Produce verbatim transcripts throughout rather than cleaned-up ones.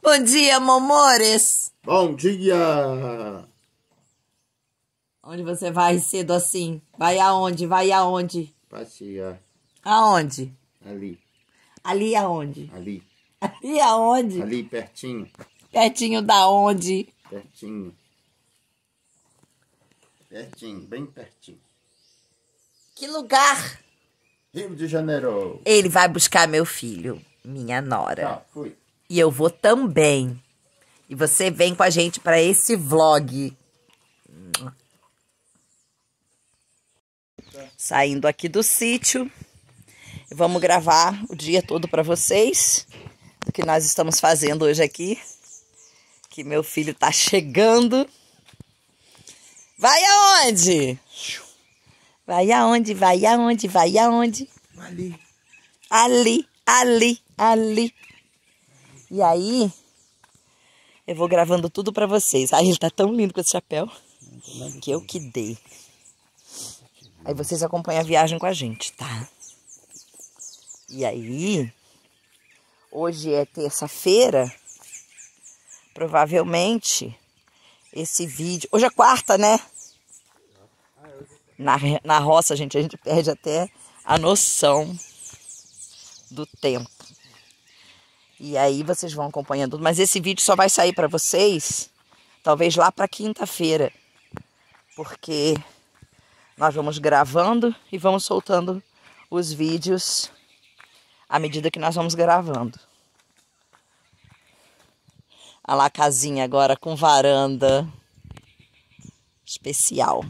Bom dia, mamores. Bom dia. Onde você vai cedo assim? Vai aonde? Vai aonde? Passear. Aonde? Ali. Ali aonde? Ali. Ali aonde? Ali, pertinho. Pertinho da onde? Pertinho. Pertinho, bem pertinho. Que lugar? Rio de Janeiro. Ele vai buscar meu filho, minha nora. Tá, fui. E eu vou também. E você vem com a gente para esse vlog. Saindo aqui do sítio. Vamos gravar o dia todo para vocês. Do que nós estamos fazendo hoje aqui. Que meu filho tá chegando. Vai aonde? Vai aonde? Vai aonde? Vai aonde? Ali. Ali, ali, ali. E aí, eu vou gravando tudo pra vocês. Ai, ele tá tão lindo com esse chapéu. Que eu que dei. Aí vocês acompanham a viagem com a gente, tá? E aí, hoje é terça-feira. Provavelmente, esse vídeo... Hoje é quarta, né? Na, na roça, gente, a gente perde até a noção do tempo. E aí vocês vão acompanhando. Mas esse vídeo só vai sair para vocês, talvez lá para quinta-feira. Porque nós vamos gravando e vamos soltando os vídeos à medida que nós vamos gravando. Olha lá a casinha agora com varanda especial.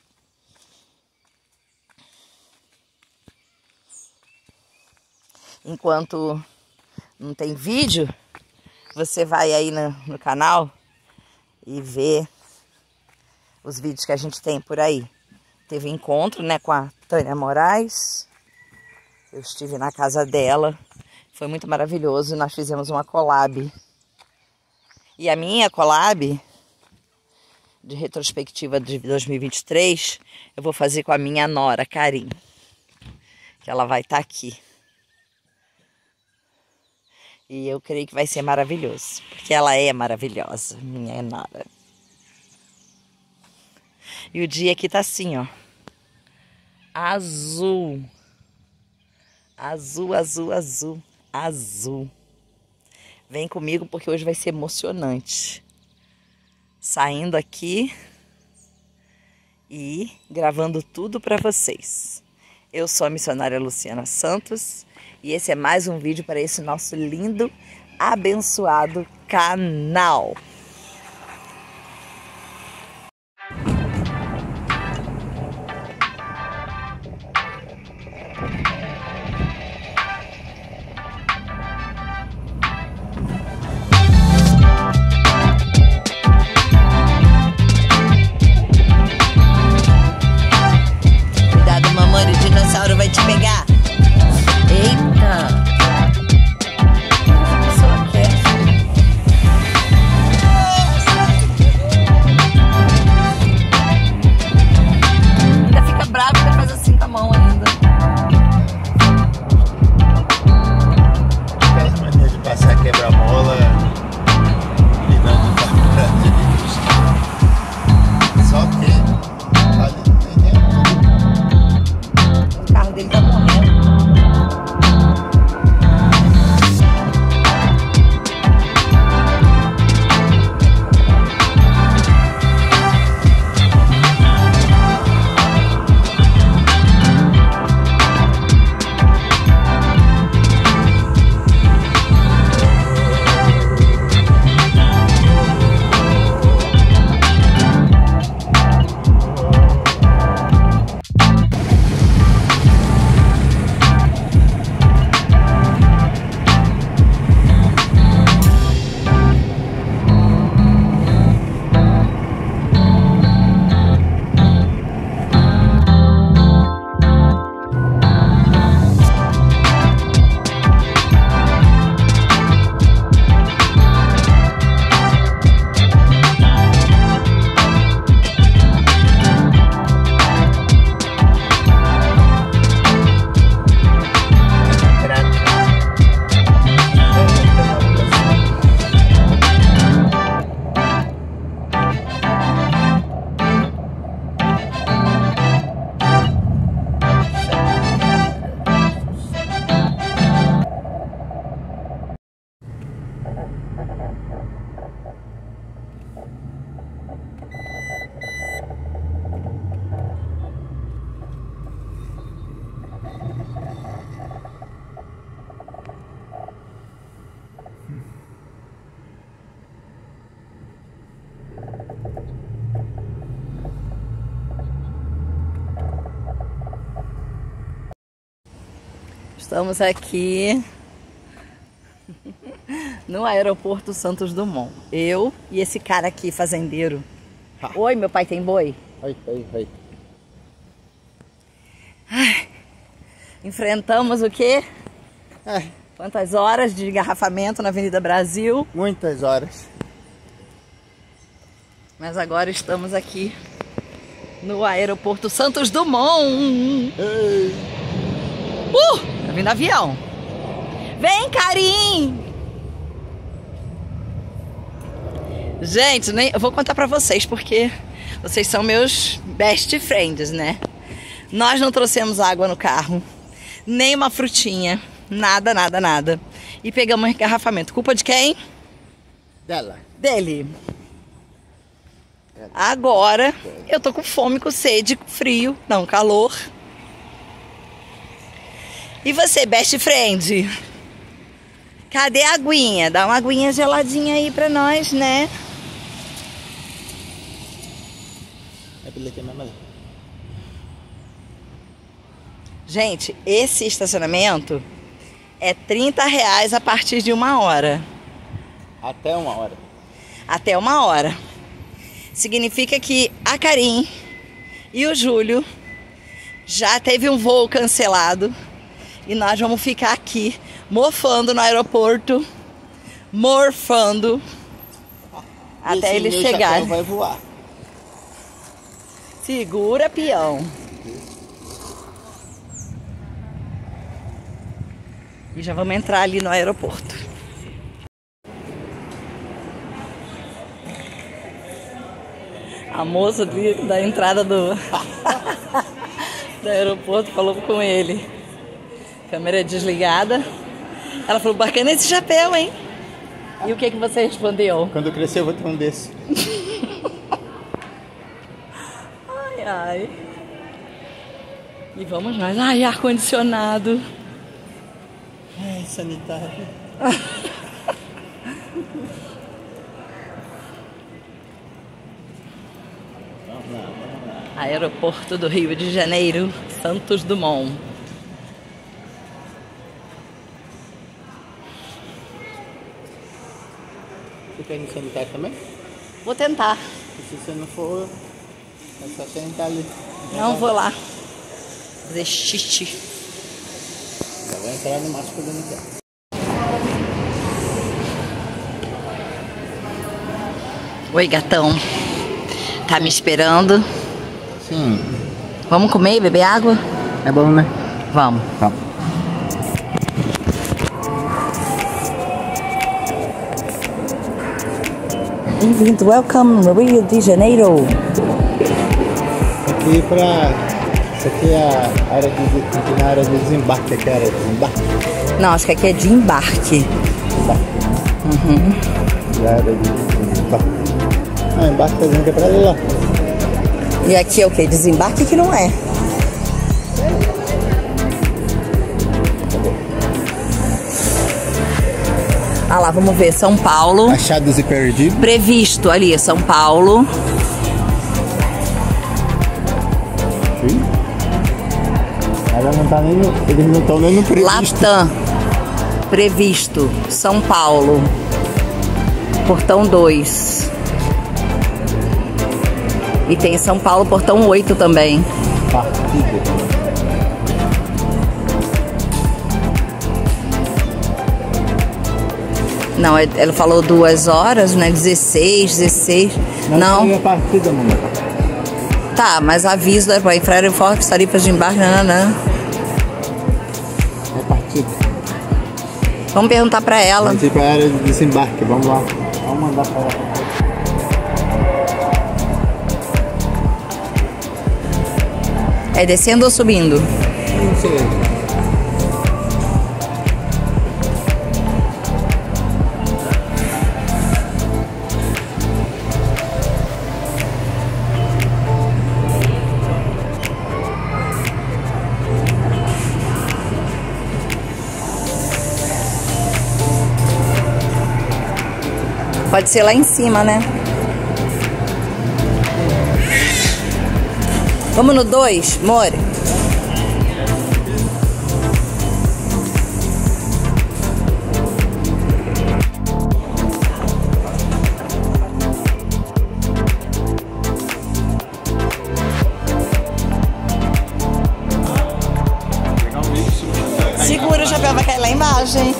Enquanto não tem vídeo, você vai aí no, no canal e vê os vídeos que a gente tem por aí. Teve encontro, né, com a Tânia Moraes. Eu estive na casa dela. Foi muito maravilhoso. Nós fizemos uma collab. E a minha collab de retrospectiva de dois mil e vinte e três, eu vou fazer com a minha nora, Karim. Que ela vai estar aqui. E eu creio que vai ser maravilhoso. Porque ela é maravilhosa, minha nora. E o dia aqui tá assim, ó. Azul. Azul, azul, azul. Azul. Vem comigo porque hoje vai ser emocionante. Saindo aqui e gravando tudo para vocês. Eu sou a missionária Luciana Santos. E esse é mais um vídeo para esse nosso lindo, abençoado canal. Cuidado, mamãe, o dinossauro vai te pegar. Eita! Só quer. Estamos aqui no aeroporto Santos Dumont. Eu e esse cara aqui, fazendeiro. Ha. Oi, meu pai tem boi? Oi, oi, oi. Ai, enfrentamos o quê? É, Quantas horas de engarrafamento na Avenida Brasil? muitas horas. Mas agora estamos aqui no aeroporto Santos Dumont. Ei. Uh! Tá vindo avião. Vem, Karim! Gente, nem, eu vou contar pra vocês porque vocês são meus best friends, né? Nós não trouxemos água no carro, nem uma frutinha, nada, nada, nada. E pegamos um engarrafamento. Culpa de quem? Dela. Dele. Agora eu tô com fome, com sede, com frio, não, calor. E você, best friend? Cadê a aguinha? Dá uma aguinha geladinha aí pra nós, né? Gente, esse estacionamento é trinta reais a partir de uma hora. Até uma hora. Até uma hora. Significa que a Karim e o Júlio já teve um voo cancelado. E nós vamos ficar aqui, mofando no aeroporto, morfando, até eles chegarem. Vai voar. Segura, peão. E já vamos entrar ali no aeroporto. A moça da entrada do, do aeroporto falou com ele. Câmera desligada. Ela falou, bacana esse chapéu, hein? E o que que você respondeu? Quando eu crescer eu vou ter um desse. Ai, ai. E vamos nós. Ai, ar-condicionado. Ai, sanitário. Vamos lá, vamos lá. Aeroporto do Rio de Janeiro, Santos Dumont. Você quer ir no sanitário também? Vou tentar. Se você não for, é só sentar ali. Não vou lá. Fazer xixi. Já vai entrar no máximo que eu não quero. Oi, gatão. Tá me esperando? Sim. Vamos comer e beber água? É bom, né? Vamos. Vamos. Bem-vindo, welcome no Rio de Janeiro. Aqui pra... Isso aqui é a área de, aqui na área de desembarque, aqui é a área de desembarque. Não, acho que aqui é de embarque. Embarque. Uhum. E a área de desembarque. Ah, embarque fazendo que é pra ali lá. E aqui é o que? Desembarque que não é. Ah lá, vamos ver, São Paulo. Achados e perdidos. Previsto ali, São Paulo. Sim. Ela não tá nem no, eles não estão nem no previsto. Latam. Previsto, São Paulo. Portão dois. E tem São Paulo, portão oito também. Partida. Não, ela falou duas horas, né? dezesseis, dezesseis. Não. Não é partida, mamãe. Tá, mas aviso da infraero forte, tarifas de embarque, nananã. É partida. Vamos perguntar pra ela. Vamos ir pra área de desembarque, vamos lá. Vamos mandar pra ela. É descendo ou subindo? Não sei. Pode ser lá em cima, né? Vamos no dois, More? Segura, o chapéu vai cair lá embaixo, hein?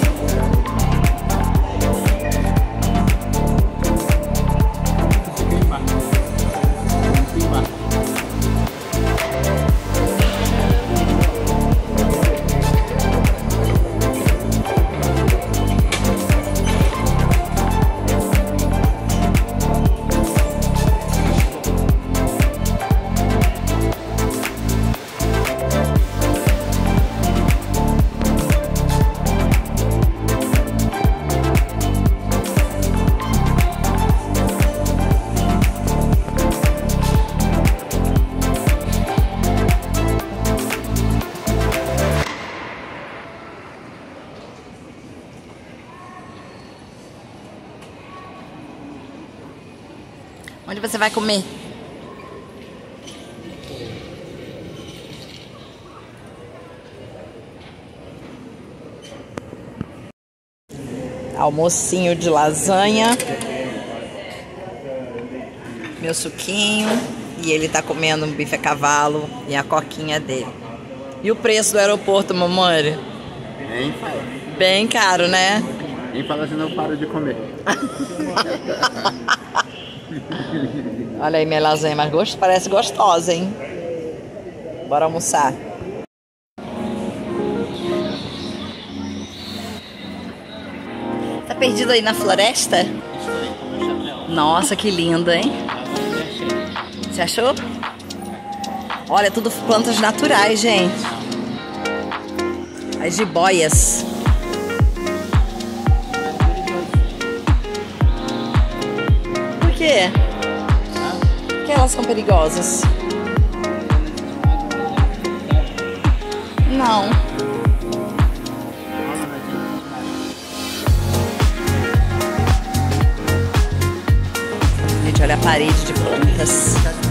Onde você vai comer? Almocinho de lasanha. Meu suquinho. E ele tá comendo um bife a cavalo e a coquinha dele. E o preço do aeroporto, mamãe? Nem fala. Bem caro, né? Nem fala, senão eu paro de comer. Olha aí minha lasanha, mas gosto, parece gostosa, hein? Bora almoçar. Tá perdido aí na floresta? Nossa, que lindo, hein? Você achou? Olha, tudo plantas naturais, gente. As jiboias. Por quê? Por que elas são perigosas? Não. Gente, olha a parede de plantas.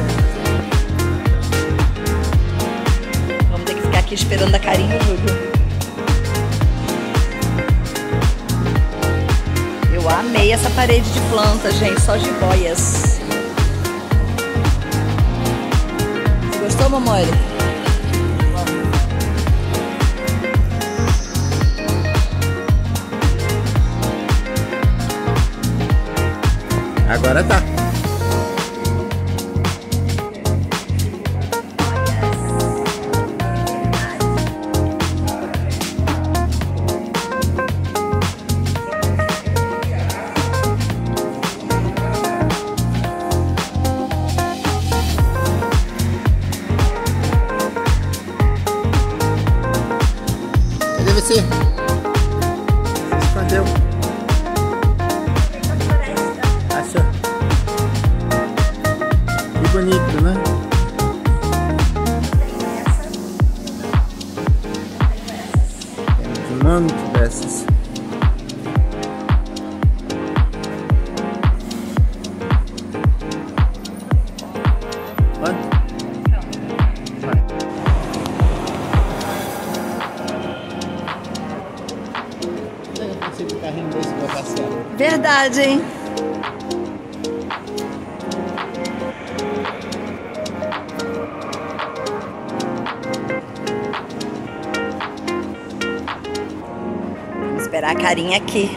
Vamos ter que ficar aqui esperando a carinha, Júlio. Eu amei essa parede de plantas, gente. Só jiboias. Você gostou, mamãe? Agora tá. Cadê você? Se escondeu. Achou? Que bonito, né? Temos um monte dessas. Quanto? Vai. Eu não consigo carrinho desse pra passear. Verdade, hein? Vamos esperar a carinha aqui.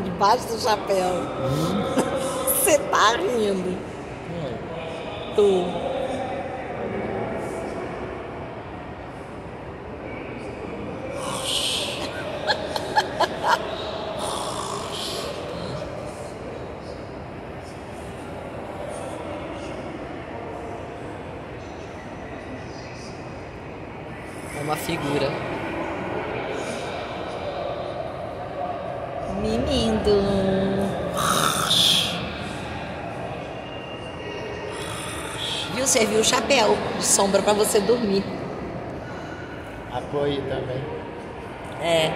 rindo debaixo do chapéu. Você tá rindo. Tu. É uma figura. Mimindo. Viu? Serviu o chapéu de sombra pra você dormir. Apoio também. É.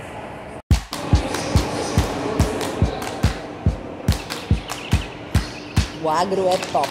O agro é top.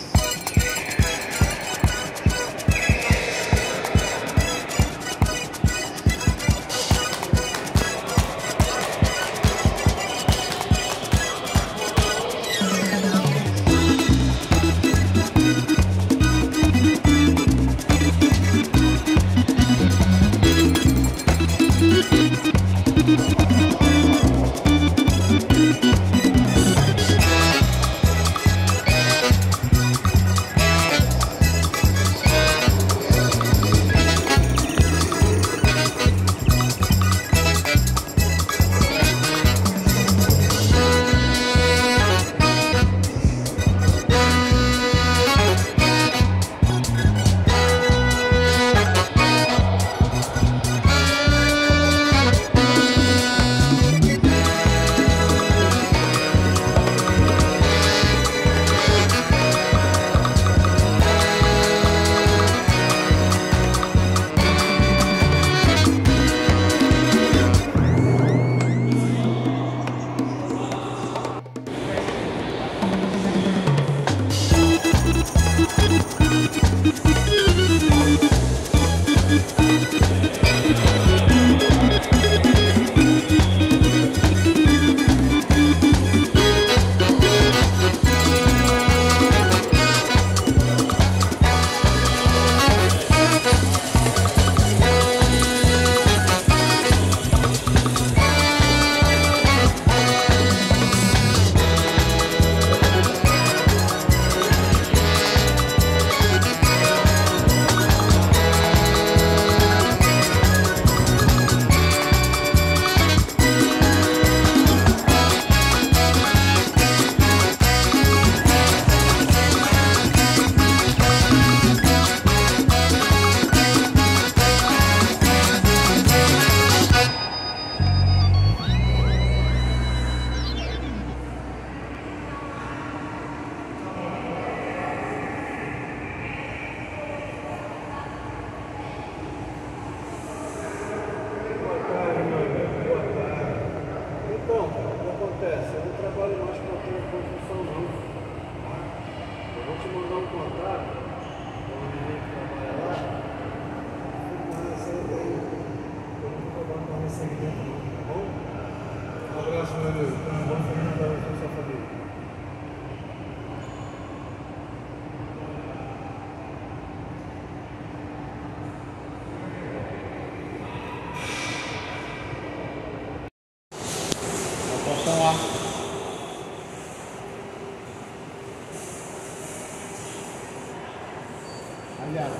Aliás.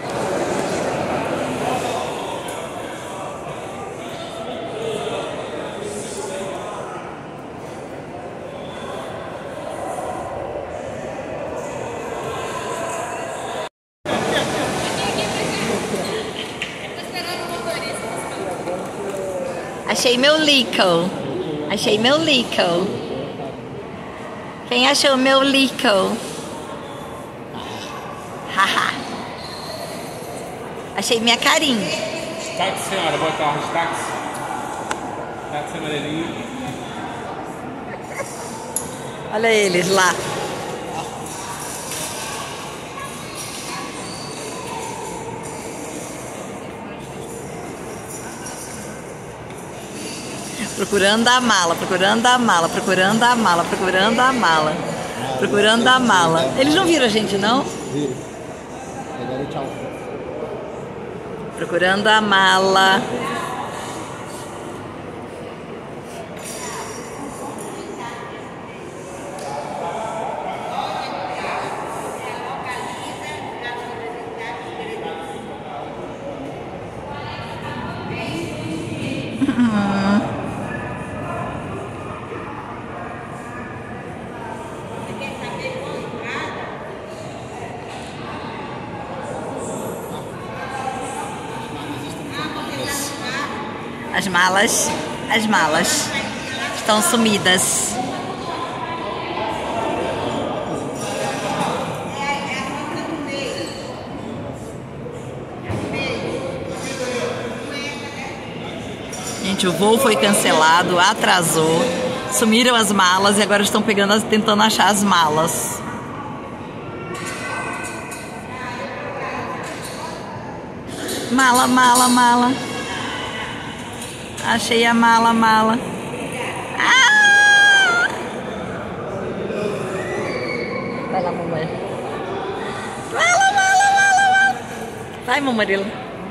Achei meu Lico. Achei meu Lico. Quem achou meu Lico? Haha. Achei minha carinha. Táxi, senhora, boa tarde, táxi. Táxi amarelinho. Olha eles lá. Procurando a mala, procurando a mala, procurando a mala, procurando a mala, procurando a mala. Eles não viram a gente, não? Viram. Agora tchau. Procurando a mala. As malas, as malas estão sumidas. Gente, o voo foi cancelado, atrasou, sumiram as malas e agora estão pegando, tentando achar as malas. Mala, mala, mala. Achei a mala, mala. Ah! Vai lá, mamãe. Mala, mala, mala, mala. Vai, mamarela.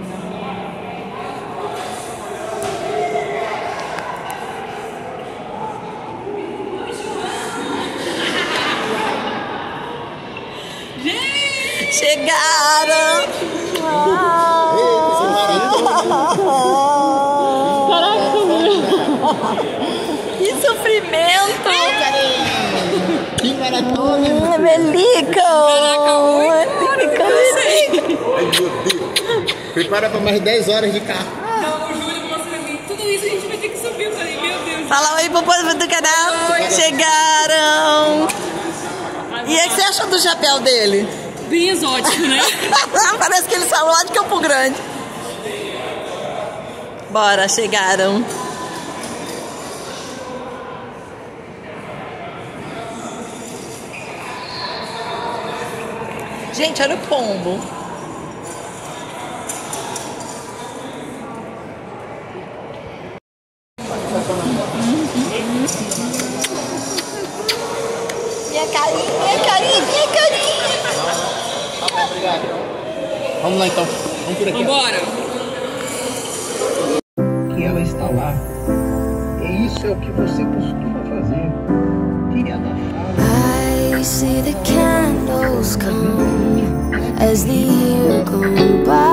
Chegaram! Que sofrimento! Que maratona! Hum, Melico! Melico, Melico! Ai, meu Deus! Prepara para mais dez horas de carro. Não, o Júlio mostrou pra mim. Tudo isso a gente vai ter que subir. Eu falei, meu Deus. Fala oi pro povo do canal! Oi. Chegaram! E o que você achou do chapéu dele? Bem exótico, né? Parece que ele saiu lá de Campo Grande. Bora, chegaram. Gente, olha o pombo. Minha carinha, minha carinha, minha carinha. Obrigado. Vamos lá então. Vamos por aqui. Vambora. Que ela está lá. E isso é o que você costuma fazer. Tire a da fala. I see the candles come as the year goes by.